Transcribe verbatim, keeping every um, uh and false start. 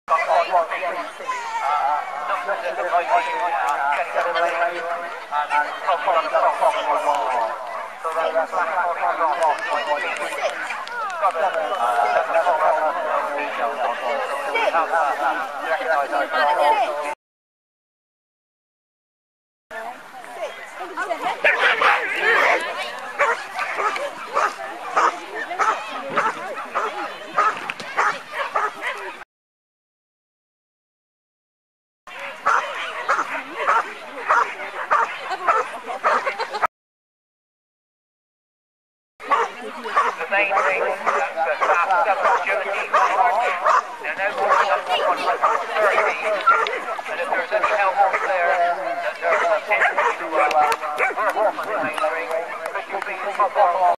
The main thing is that staff have opportunity to they're now going up to one thirty, and if there's any help over there that they're intending to uh, work on the main ring, could you please come on?